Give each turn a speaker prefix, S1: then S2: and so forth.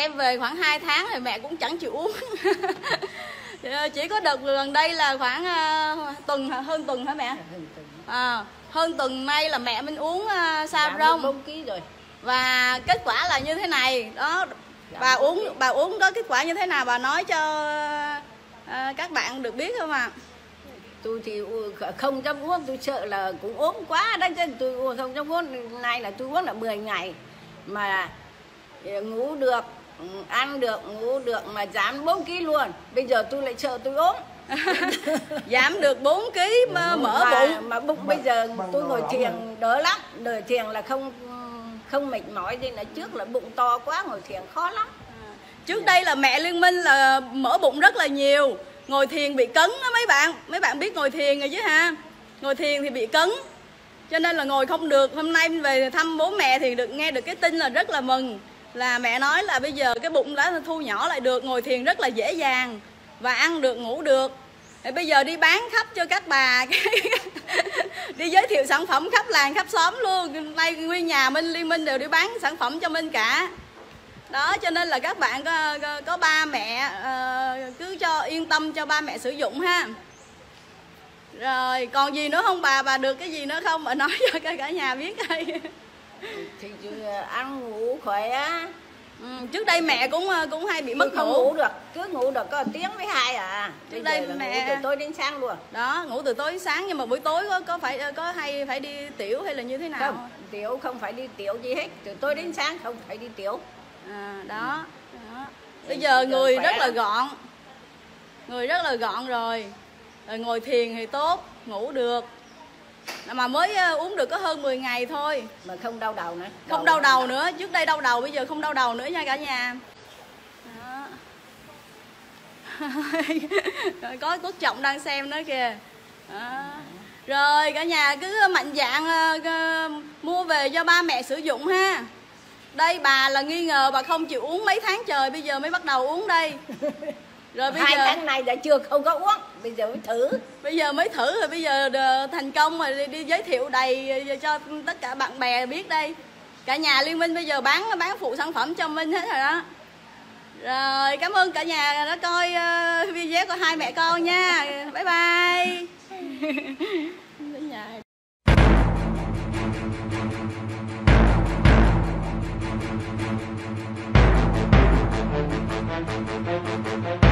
S1: em về khoảng 2 tháng thì mẹ cũng chẳng chịu uống. Chỉ có đợt gần đây là khoảng hơn tuần hả mẹ? Hơn tuần nay là mẹ mình uống Saffron
S2: 4 kg rồi.
S1: và kết quả là như thế này đó. Bà uống có kết quả như thế nào bà nói cho các bạn được biết không ạ?
S2: Tôi thì không dám uống, tôi sợ là cũng ốm quá đấy, chứ tôi không dám uống. Nay là tôi uống là 10 ngày mà ngủ được, ăn được, ngủ được mà giảm 4 kg luôn. Bây giờ tôi lại sợ tôi ốm.
S1: Giảm được 4 kg mà mỡ bụng.
S2: Mà bụng bây giờ tôi ngồi thiền đỡ lắm, ngồi thiền là không mệt mỏi gì nữa. Trước là bụng to quá, ngồi thiền khó lắm.
S1: Trước đây là mẹ Liên Minh là mỡ bụng rất là nhiều, ngồi thiền bị cấn đó mấy bạn biết ngồi thiền rồi chứ ha. Ngồi thiền thì bị cấn, cho nên là ngồi không được. Hôm nay về thăm bố mẹ thì nghe được cái tin là rất là mừng, là mẹ nói là bây giờ cái bụng đã thu nhỏ lại được, ngồi thiền rất là dễ dàng và ăn được, ngủ được. Thì bây giờ đi bán khắp cho các bà đi giới thiệu sản phẩm khắp làng khắp xóm luôn. Nay nguyên nhà Liên Minh đều đi bán sản phẩm cho Minh cả đó, cho nên là các bạn có ba mẹ cứ cho yên tâm cho ba mẹ sử dụng ha. Rồi còn gì nữa không bà được cái gì nữa không, bà nói cho cả nhà biết đây.
S2: Thì ăn ngủ khỏe.
S1: Trước đây mẹ cũng hay bị mất
S2: không
S1: ngủ.
S2: Ngủ được, cứ ngủ được có tiếng với 2 à.
S1: Trước đây mẹ
S2: ngủ từ tối đến sáng luôn.
S1: Đó, ngủ từ tối đến sáng, nhưng mà buổi tối có phải đi tiểu hay là như thế nào?
S2: Không, tiểu không phải đi tiểu gì hết, từ tối đến sáng không phải đi tiểu.
S1: Đó. Bây giờ người rất là gọn. Người rất là gọn rồi. Ngồi thiền thì tốt, ngủ được. Mà mới uống được có hơn 10 ngày thôi.
S2: Mà không đau đầu nữa.
S1: Không đau đầu nữa, trước đây đau đầu, bây giờ không đau đầu nữa nha cả nhà. Đó. Có Quốc Trọng đang xem nữa kìa. Đó. Rồi cả nhà cứ mạnh dạn mua về cho ba mẹ sử dụng ha. Đây bà là nghi ngờ bà không chịu uống mấy tháng trời, bây giờ mới bắt đầu uống đây. Rồi bây
S2: 2
S1: giờ
S2: tháng này đã chưa không có uống, bây giờ mới thử.
S1: Bây giờ mới thử rồi, bây giờ thành công rồi, đi giới thiệu đầy cho tất cả bạn bè biết đây. Cả nhà Liên Minh bây giờ bán phụ sản phẩm cho Minh hết rồi đó. Rồi cảm ơn cả nhà đã coi video của hai mẹ con nha. Bye bye. Đến nhà.